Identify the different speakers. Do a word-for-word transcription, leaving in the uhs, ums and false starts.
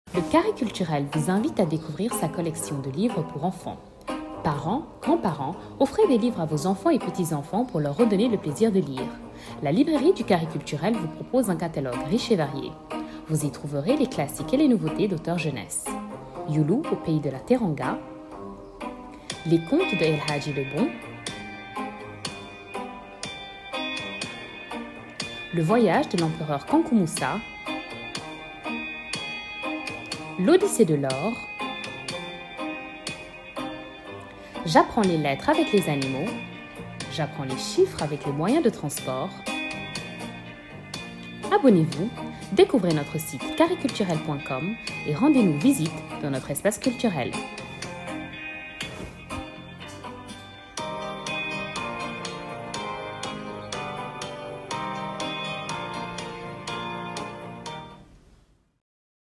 Speaker 1: Le Carré culturel vous invite à découvrir sa collection de livres pour enfants. Parents, grands-parents, offrez des livres à vos enfants et petits-enfants pour leur redonner le plaisir de lire. La librairie du Carré culturel vous propose un catalogue riche et varié. Vous y trouverez les classiques et les nouveautés d'auteurs jeunesse. Youlou au pays de la Teranga, Les contes de El Hadji le Bon, Le voyage de l'empereur Kankou Moussa, L'Odyssée de l'or, J'apprends les lettres avec les animaux, J'apprends les chiffres avec les moyens de transport. Abonnez-vous, découvrez notre site carré culturel point com et rendez-nous visite dans notre espace culturel.